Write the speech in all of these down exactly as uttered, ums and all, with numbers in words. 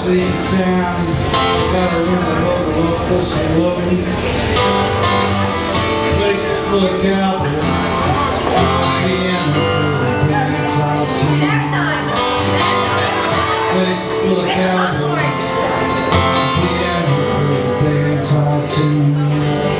Emsley town. Got a room above the local, so lovely. Place is full of cowboys. Piano dance all tune. Place is full of cowboys. Piano dance all tune.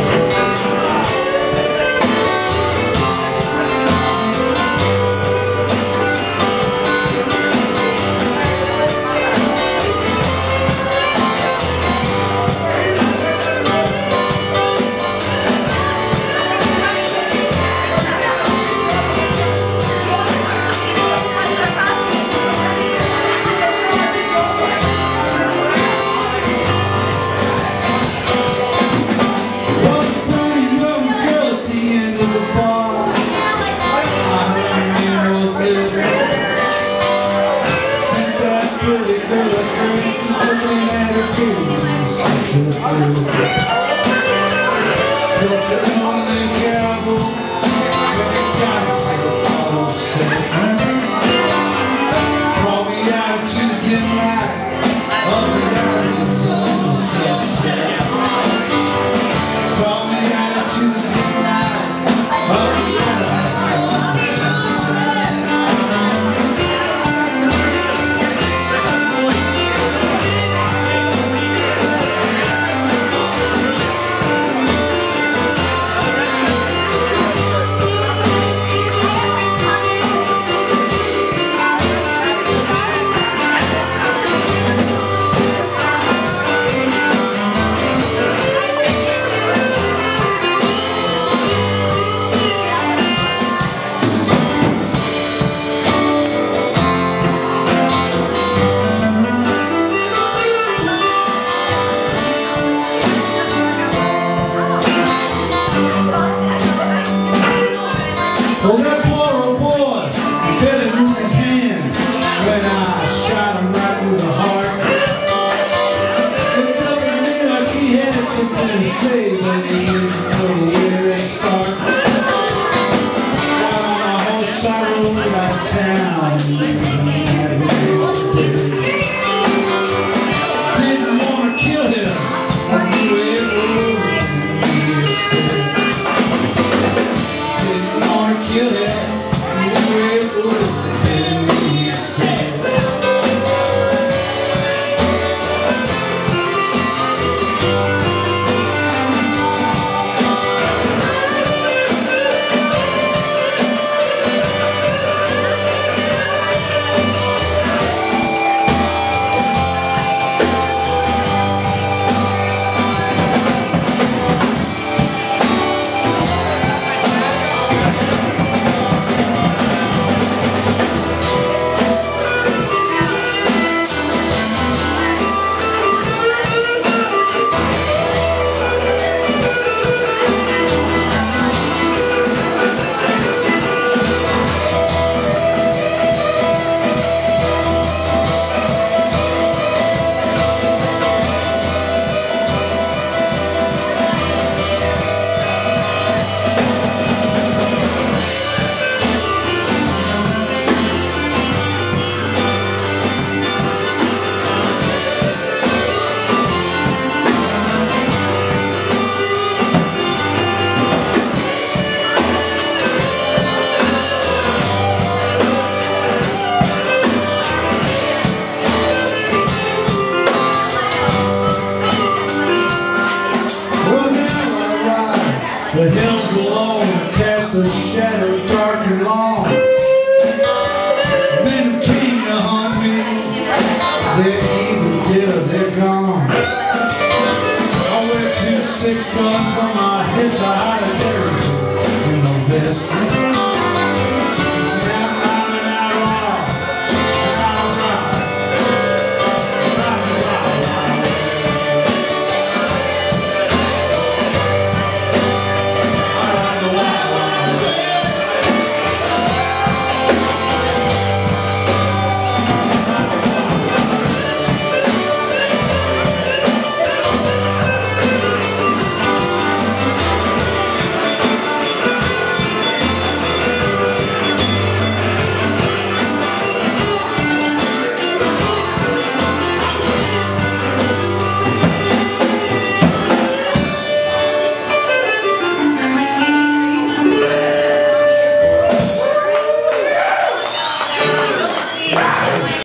Well, that poor old boy fell in Rudy's hands when I shot him right through the heart. Looked up at me like he had something to say, but he didn't know where they start. Got on a horse, I rode out of town. Didn't want to kill him. I knew it would be a step. Kill it, anyway it would have been me instead. Bye.